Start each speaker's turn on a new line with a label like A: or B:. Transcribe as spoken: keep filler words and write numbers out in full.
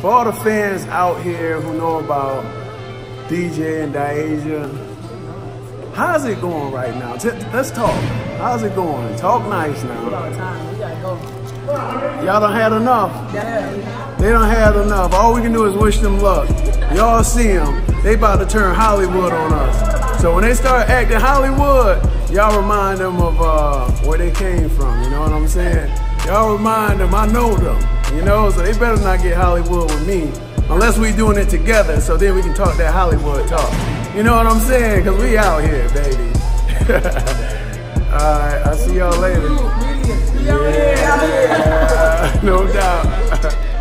A: For all the fans out here who know about D J and Dyaisha, how's it going right now? T let's talk. How's it going? Talk nice now.
B: All the time. We gotta go.
A: Y'all done had enough.
B: Yeah.
A: They done had enough. All we can do is wish them luck. Y'all see them. They about to turn Hollywood on us. So when they start acting Hollywood, y'all remind them of uh, where they came from. You know what I'm saying? Y'all remind them, I know them. You know, so they better not get Hollywood with me. Unless we doing it together, so then we can talk that Hollywood talk. You know what I'm saying? Because we out here, baby. All right, I'll see y'all later.
B: Yeah,
A: no doubt.